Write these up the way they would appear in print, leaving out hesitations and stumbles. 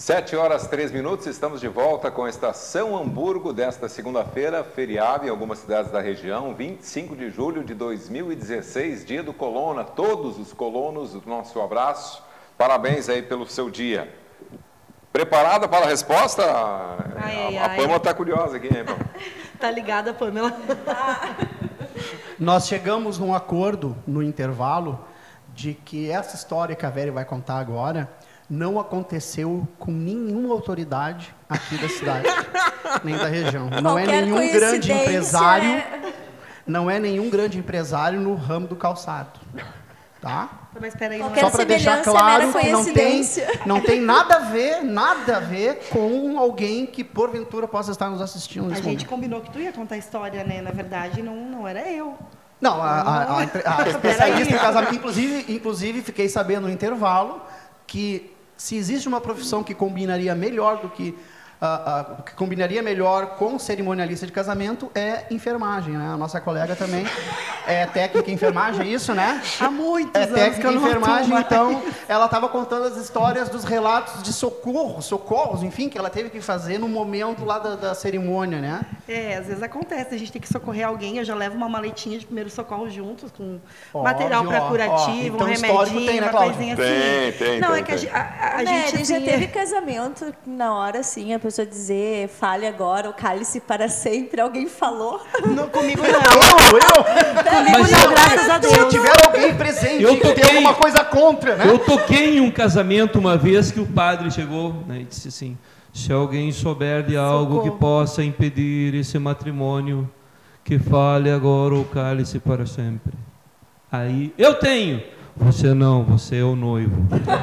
7h03, estamos de volta com a Estação Hamburgo desta segunda-feira, feriado em algumas cidades da região, 25 de julho de 2016, dia do Colona. Todos os colonos, o nosso abraço, parabéns aí pelo seu dia. Preparada para a resposta? A Pâmela está curiosa aqui, hein, Pâmela? Tá ligada, Pâmela? Nós chegamos num acordo no intervalo de que essa história que a Vera vai contar agora não aconteceu com nenhuma autoridade aqui da cidade, nem da região. Não é nenhum grande empresário, não é nenhum grande empresário no ramo do calçado, tá? Mas peraí, só para deixar claro que não tem nada a ver com alguém que porventura possa estar nos assistindo nesse momento. A gente combinou que tu ia contar a história, né? Na verdade, não era eu. Não, a especialista em casamento, inclusive fiquei sabendo no intervalo que se existe uma profissão que combinaria melhor do que combinaria melhor com cerimonialista de casamento é enfermagem, né? A nossa colega também é técnica em enfermagem, é isso, né? Há muitos anos técnica em enfermagem, então ela estava contando as histórias dos relatos de socorros, enfim, que ela teve que fazer no momento lá da cerimônia, né? Às vezes acontece, a gente tem que socorrer alguém, eu já levo uma maletinha de primeiro socorro juntos, com material para curativo, então, um remedinho, tem, né, uma coisinha assim. Tem. Não, é que a gente assim, já teve casamento na hora, assim, a pessoa dizer, fale agora, ou cale-se para sempre, alguém falou? Não, comigo não. Comigo não, graças a Deus. Se tiver alguém presente que tem alguma coisa contra, né? Eu toquei em um casamento uma vez que o padre chegou, né, e disse assim, se alguém souber de algo que possa impedir esse matrimônio, que fale agora ou cale-se para sempre. Aí, eu tenho! Você não, você é o noivo.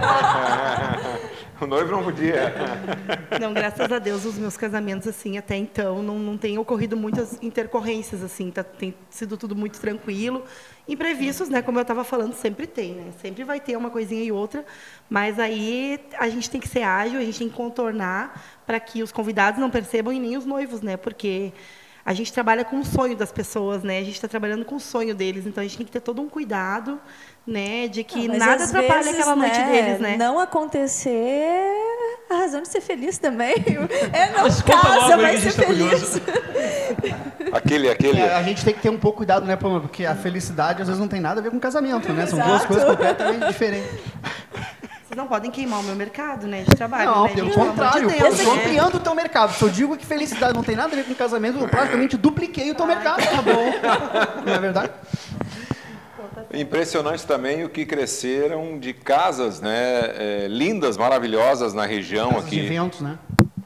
O noivo não podia. Não, graças a Deus, os meus casamentos, assim, até então, não tem ocorrido muitas intercorrências, assim, tem sido tudo muito tranquilo. Imprevistos, né, como eu estava falando, sempre tem, né? Sempre vai ter uma coisinha e outra, mas aí a gente tem que ser ágil, a gente tem que contornar para que os convidados não percebam e nem os noivos, né? Porque a gente trabalha com o sonho das pessoas, né? A gente está trabalhando com o sonho deles, então a gente tem que ter todo um cuidado, né? De que nada atrapalha aquela noite deles, né? Não acontecer, a razão de ser feliz também. Não casa, vai ser feliz. Aquele. A gente tem que ter um pouco cuidado, né, Pâmela? Porque a felicidade às vezes não tem nada a ver com casamento, né? São duas coisas completamente diferentes. Vocês não podem queimar o meu mercado, né, de trabalho. Não, né, pelo gente? contrário, Pelo eu amor de Deus, estou ampliando o teu mercado. Se eu digo que felicidade não tem nada a ver com casamento, eu praticamente dupliquei o teu mercado. Tá bom. Não é verdade? Impressionante também o que cresceram de casas, né, lindas, maravilhosas na região casas aqui. De eventos, né?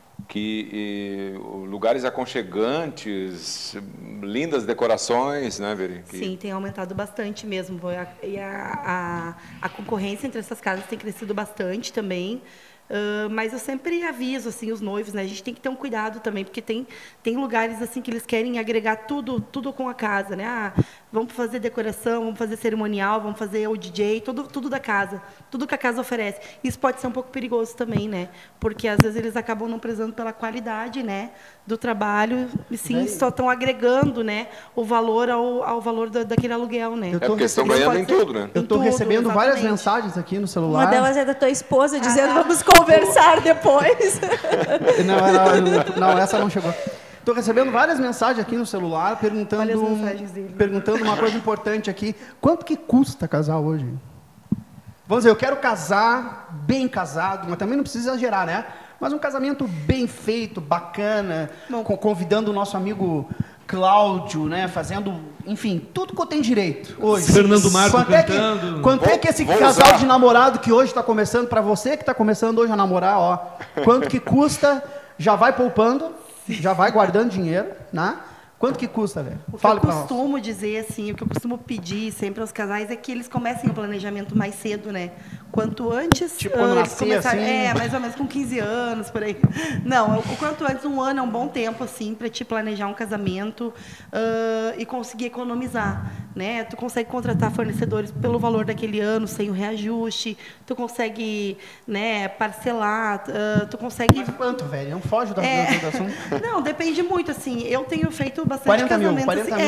Lugares aconchegantes, lindas decorações, né, Veri? Sim, tem aumentado bastante mesmo. E a concorrência entre essas casas tem crescido bastante também. Mas eu sempre aviso assim os noivos, né? A gente tem que ter um cuidado também, porque tem lugares assim que eles querem agregar tudo com a casa, né? Vamos fazer decoração, vamos fazer cerimonial, vamos fazer o DJ, tudo da casa, tudo que a casa oferece. Isso pode ser um pouco perigoso também, né? Porque às vezes eles acabam não prezando pela qualidade, né, do trabalho, e sim só estão agregando, né, o valor ao valor daquele aluguel, né? Porque estão ganhando em tudo, né? Eu estou recebendo várias mensagens aqui no celular. Uma delas é da tua esposa dizendo vamos conversar depois. Não, essa não chegou. Estou recebendo várias mensagens aqui no celular perguntando uma coisa importante aqui. Quanto que custa casar hoje? Vamos dizer, eu quero casar bem casado, mas também não precisa exagerar, né? Mas um casamento bem feito, bacana, convidando o nosso amigo Cláudio, né? Fazendo, enfim, tudo que eu tenho direito hoje. Fernando Marco cantando. Quanto é que esse casal de namorado que hoje está começando, para você que está começando hoje a namorar, ó, quanto que custa, já vai poupando, já vai guardando dinheiro, né? Quanto que custa, velho? O que eu costumo dizer, assim, o que eu costumo pedir sempre aos casais é que eles comecem o planejamento mais cedo, né? Quanto antes... Tipo, quando nascer, assim... mais ou menos com 15 anos, por aí. Não, o quanto antes, um ano é um bom tempo, assim, para te planejar um casamento e conseguir economizar, né? Tu consegue contratar fornecedores pelo valor daquele ano, sem o reajuste, tu consegue, né, parcelar, tu consegue... Mas quanto, velho? Não foge do assunto. Não, depende muito, assim. Eu tenho feito bastante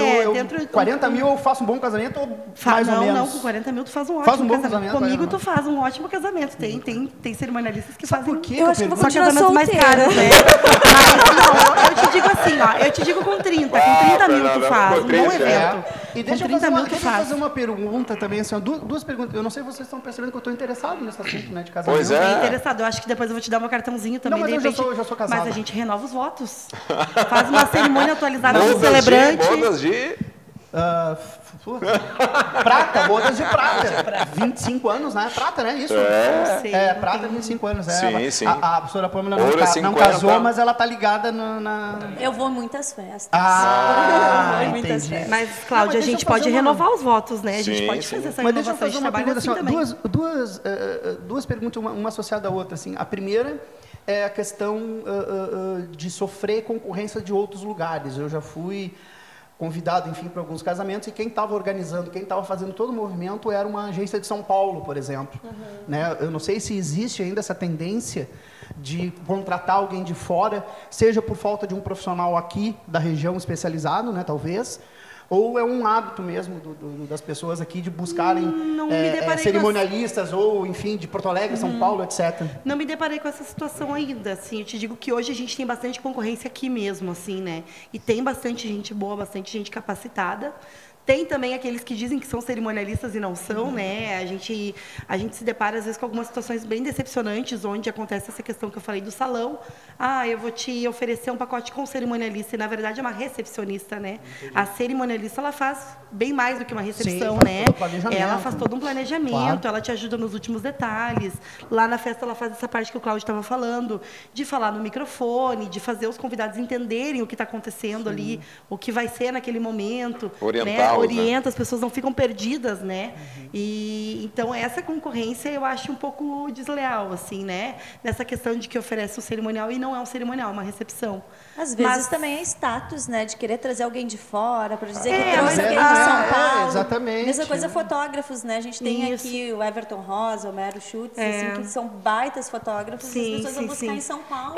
40 mil eu faço um bom casamento ou mais ou menos? Não, com 40 mil tu faz um ótimo casamento. Comigo tu faz um um ótimo casamento. Tem cerimonialistas que fazem... Por quê? Eu acho que eu vou São continuar casamentos mais solteira. caros, né? Mas, não, eu te digo assim, ó. Eu te digo com 30. Com 30 mil tu faz. Um bom evento. E deixa Com eu 30 mil tu fazer faz. uma pergunta também, assim, ó, duas perguntas. Eu não sei se vocês estão percebendo que eu estou interessado nesse assunto, né, de casamento. Pois é. Bem interessado. Eu acho que depois eu vou te dar meu cartãozinho também. Não, mas de eu repente. já sou casado. Mas a gente renova os votos. Faz uma cerimônia atualizada do Bodas celebrante. bodas de... Prata, bodas de prata. 25 anos, né? Prata, né? Isso? Não sei, não Prata, tem- 25 anos. Sim, sim. A professora Pâmela Ouro é não 50. casou, mas ela tá ligada na... Eu vou em muitas festas. Ah, Eu vou em muitas entendi. festas. Mas, Não, mas Cláudia, a deixa eu gente fazer pode uma- renovar os votos, né? A gente Sim, pode sim. fazer essa Mas deixa eu renovação fazer de uma trabalho pergunta, assim assim, também. duas perguntas, uma associada à outra. Assim. A primeira é a questão de sofrer concorrência de outros lugares. Eu já fui convidado, enfim, para alguns casamentos, e quem estava organizando, quem estava fazendo todo o movimento era uma agência de São Paulo, por exemplo. Né? Eu não sei se existe ainda essa tendência de contratar alguém de fora, seja por falta de um profissional aqui da região especializado, né, talvez, ou é um hábito mesmo das pessoas aqui de buscarem Não me deparei com cerimonialistas ou, enfim, de Porto Alegre, São Paulo, etc. Não me deparei com essa situação ainda, assim, eu te digo que hoje a gente tem bastante concorrência aqui mesmo, assim, né? E tem bastante gente boa, bastante gente capacitada. Tem também aqueles que dizem que são cerimonialistas e não são, né? A gente se depara, às vezes, com algumas situações bem decepcionantes, onde acontece essa questão que eu falei do salão. Ah, eu vou te oferecer um pacote com cerimonialista, e, na verdade, é uma recepcionista, né? Entendi. A cerimonialista, ela faz bem mais do que uma recepção, sim, né? Ela faz todo um planejamento, claro. Ela te ajuda nos últimos detalhes. Lá na festa, ela faz essa parte que o Cláudio estava falando, de falar no microfone, de fazer os convidados entenderem o que está acontecendo ali, o que vai ser naquele momento. Orientar. Orienta, as pessoas não ficam perdidas, né? E então essa concorrência eu acho um pouco desleal, assim, né? Nessa questão de que oferece um cerimonial e não é um cerimonial, é uma recepção. Às vezes também é status, né? De querer trazer alguém de fora para dizer que mas trouxe alguém de São Paulo. Exatamente. Mesma coisa fotógrafos, né? A gente tem Isso. aqui o Everton Rosa, o Mero Schutz, assim, que são baitas fotógrafos, e as pessoas vão buscar em São Paulo.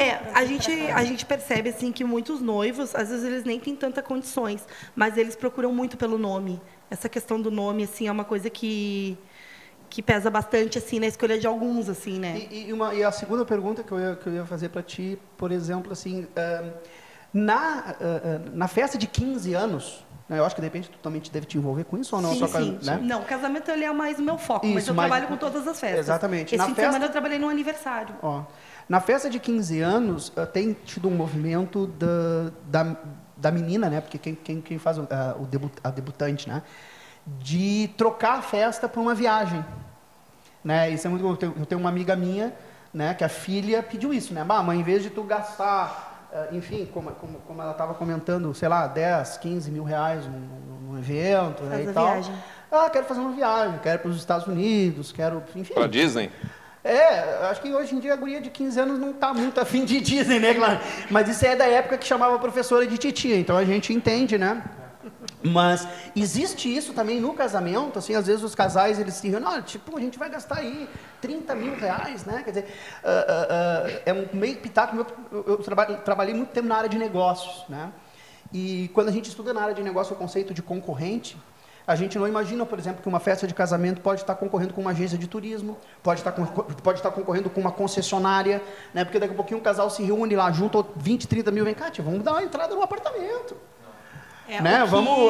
A gente percebe assim que muitos noivos, às vezes eles nem têm tanta condições, mas eles procuram muito pelo nome. Essa questão do nome, assim, é uma coisa que pesa bastante, assim, na escolha de alguns, assim, né? E a segunda pergunta que eu ia fazer para ti, por exemplo, assim, na festa de 15 anos, né, eu acho que de repente tu também deve te envolver com isso ou não? Sim. Né? Não, o casamento ele é mais o meu foco, mas Isso, eu mas- trabalho com todas as festas. Exatamente. Esse Na fim de festa- semana eu trabalhei no aniversário. Ó, na festa de 15 anos, tem tido um movimento da menina, né? Porque quem faz a debutante, né? De trocar a festa por uma viagem. Né? Isso é muito bom. Eu tenho uma amiga minha, né? Que a filha pediu isso, né? Bah, mãe, em vez de tu gastar, enfim, como ela estava comentando, sei lá, 10, 15 mil reais num evento, né, Faz e a tal. viagem. Quero fazer uma viagem, quero ir para os Estados Unidos, quero, enfim. Para Disney? Acho que hoje em dia a guria de 15 anos não está muito afim de Disney, né, claro? Mas isso é da época que chamava a professora de titia, então a gente entende, né? Mas existe isso também no casamento, assim, às vezes os casais, eles se reúnem, tipo, a gente vai gastar aí 30 mil reais, né? Quer dizer, é um meio pitaco, eu trabalhei muito tempo na área de negócios, né? E quando a gente estuda na área de negócio o conceito de concorrente, a gente não imagina, por exemplo, que uma festa de casamento pode estar concorrendo com uma agência de turismo, pode estar concorrendo com uma concessionária, né? Porque daqui a pouquinho o casal se reúne lá, junto 20, 30 mil, vem cá, tia, vamos dar uma entrada no apartamento. Né?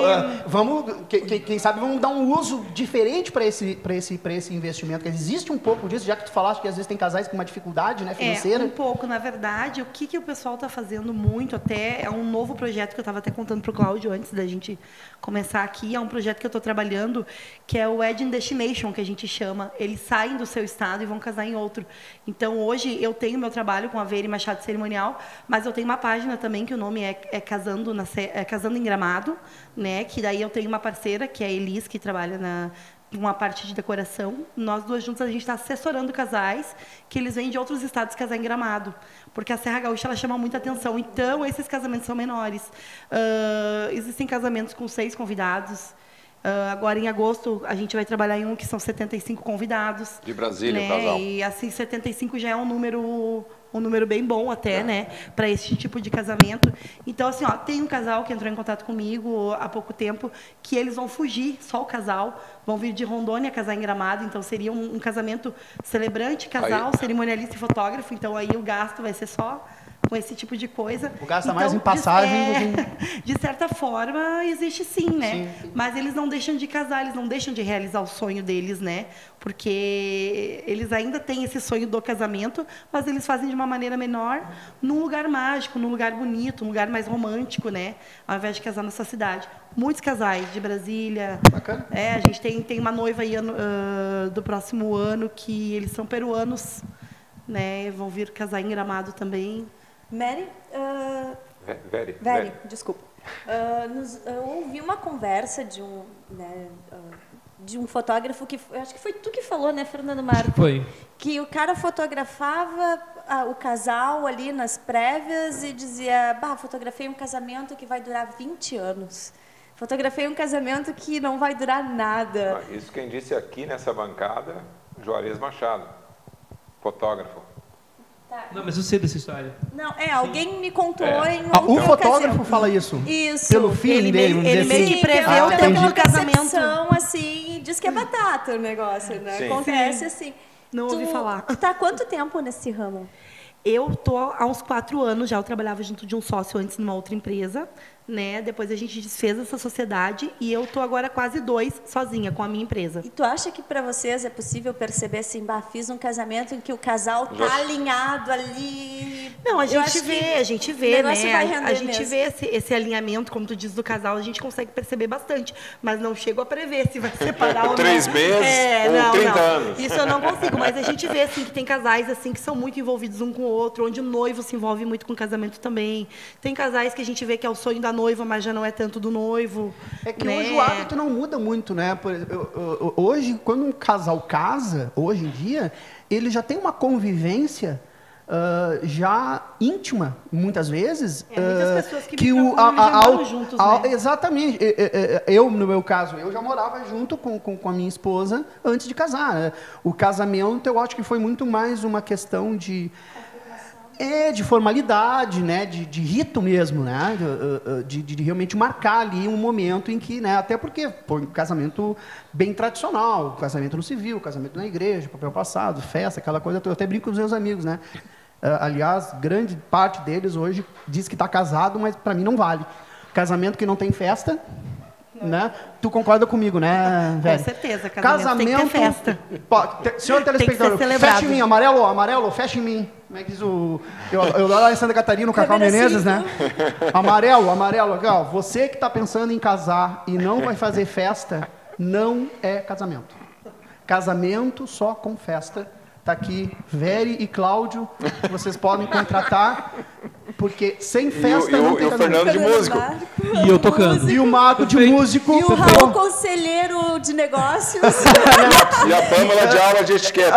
Quem sabe vamos dar um uso diferente para esse investimento. Que existe um pouco disso, já que tu falaste que às vezes tem casais com uma dificuldade, né, financeira. Um pouco, na verdade. O que o pessoal está fazendo muito até é um novo projeto que eu estava até contando para o Cláudio antes da gente começar aqui. É um projeto que eu estou trabalhando, que é o Wedding Destination, que a gente chama. Eles saem do seu estado e vão casar em outro. Então, hoje, eu tenho meu trabalho com a Veire Machado Cerimonial, mas eu tenho uma página também, que o nome é Casando em Gramado, né? Que daí eu tenho uma parceira, que é a Elis, que trabalha uma parte de decoração. Nós duas juntas, a gente está assessorando casais que eles vêm de outros estados casar em Gramado, porque a Serra Gaúcha ela chama muita atenção. Então, esses casamentos são menores. Existem casamentos com 6 convidados. Agora, em agosto, a gente vai trabalhar em um que são 75 convidados. De Brasília, né? o casal. E, assim, 75 já é um número bem bom até, né? Para esse tipo de casamento. Então, assim, ó, tem um casal que entrou em contato comigo há pouco tempo, que eles vão fugir, só o casal, vão vir de Rondônia casar em Gramado. Então, seria um casamento celebrante, casal, cerimonialista e fotógrafo. Então, aí o gasto vai ser só com esse tipo de coisa. O gasto então, mais em passagem. De certa forma, existe sim, né? Sim. Mas eles não deixam de casar, eles não deixam de realizar o sonho deles, né? Porque eles ainda têm esse sonho do casamento, mas eles fazem de uma maneira menor, num lugar mágico, num lugar bonito, num lugar mais romântico, né? Ao invés de casar nessa cidade. Muitos casais de Brasília. Bacana. A gente tem uma noiva aí do próximo ano que eles são peruanos, né? Vão vir casar em Gramado também. Mary? Very. Desculpa. Eu ouvi uma conversa de um fotógrafo que... Acho que foi tu que falou, né, Fernando Marco? Foi. Que o cara fotografava o casal ali nas prévias e dizia, fotografei um casamento que vai durar 20 anos. Fotografei um casamento que não vai durar nada. Isso quem disse aqui nessa bancada, Juarez Machado, fotógrafo. Tá. Não, mas eu sei dessa história. Não, alguém me contou em o fotógrafo fala isso. Isso. Pelo feeling dele, ele meio que prevê o tempo do casamento. Assim, diz que é batata o negócio, né? Sim. Acontece assim. Não ouvi falar. Tu tá há quanto tempo nesse ramo? Eu tô há uns 4 anos já. Eu trabalhava junto de um sócio antes numa outra empresa, né? Depois a gente desfez essa sociedade e eu tô agora quase 2 sozinha com a minha empresa. E tu acha que para vocês é possível perceber assim, fiz um casamento em que o casal tá alinhado ali? Não, a gente vê, né? A gente mesmo. vê esse alinhamento, como tu diz, do casal, a gente consegue perceber bastante, mas não chego a prever se vai separar ou não. 3 meses ou 30 anos. Isso eu não consigo, mas a gente vê assim que tem casais assim que são muito envolvidos um com o outro, onde o noivo se envolve muito com o casamento também. Tem casais que a gente vê que é o sonho da noiva, mas já não é tanto do noivo. É que né? hoje o hábito não muda muito, né? Hoje, quando um casal casa, hoje em dia, ele já tem uma convivência já íntima, muitas vezes. Muitas pessoas que moram juntos, né? Exatamente. Eu, no meu caso, eu já morava junto com a minha esposa antes de casar. Né? O casamento, eu acho que foi muito mais uma questão de formalidade, né? de rito mesmo, né? De realmente marcar ali um momento em que, né? Até porque foi um casamento bem tradicional, casamento no civil, casamento na igreja, papel passado, festa, aquela coisa. Eu até brinco com os meus amigos, né? Aliás, grande parte deles hoje diz que está casado, mas para mim não vale. Casamento que não tem festa, né? Tu concorda comigo, né, velho? Com certeza, casamento tem que ter festa. Senhor telespectador, fecha em mim, amarelo, fecha em mim. Como é que diz o... Eu lá em Santa Catarina, o Cacau Menezes, né? Amarelo, aqui, ó. Você que está pensando em casar e não vai fazer festa, não é casamento. Casamento só com festa. Está aqui Very e Cláudio, vocês podem contratar, porque sem festa não tem casamento. E o Fernando de músico. E eu tocando. E o Marco de músico. E o Raul conselheiro de negócios. E a Pâmela de aula de etiqueta.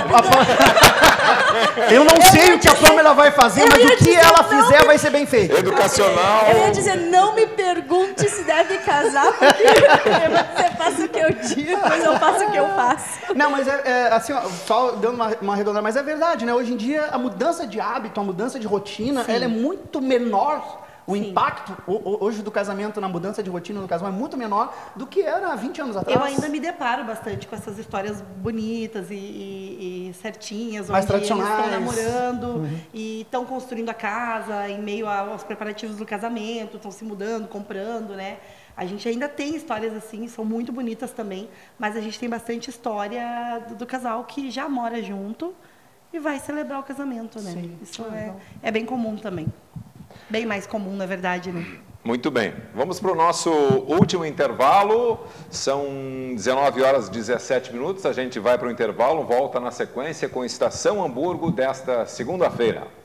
Eu não sei o que a Pâmela vai fazer, mas o que ela fizer vai ser bem feito. Educacional. Eu ia dizer, não me pergunte se deve casar, porque você faça o que eu digo, mas eu faço o que eu faço. Não, mas assim, ó, só dando uma arredondada, mas é verdade, né? Hoje em dia, a mudança de hábito, a mudança de rotina, ela é muito menor. O impacto hoje do casamento, na mudança de rotina do casamento, é muito menor do que era há 20 anos atrás. Eu ainda me deparo bastante com essas histórias bonitas e certinhas, mais onde eles tradicionais. estão namorando e estão construindo a casa em meio aos preparativos do casamento, estão se mudando, comprando, né? A gente ainda tem histórias assim, são muito bonitas também, mas a gente tem bastante história do casal que já mora junto e vai celebrar o casamento, né? Sim. Isso é bem comum também. Bem mais comum, na verdade, né? Muito bem. Vamos para o nosso último intervalo. São 19h17. A gente vai para o intervalo, volta na sequência com Estação Hamburgo desta segunda-feira.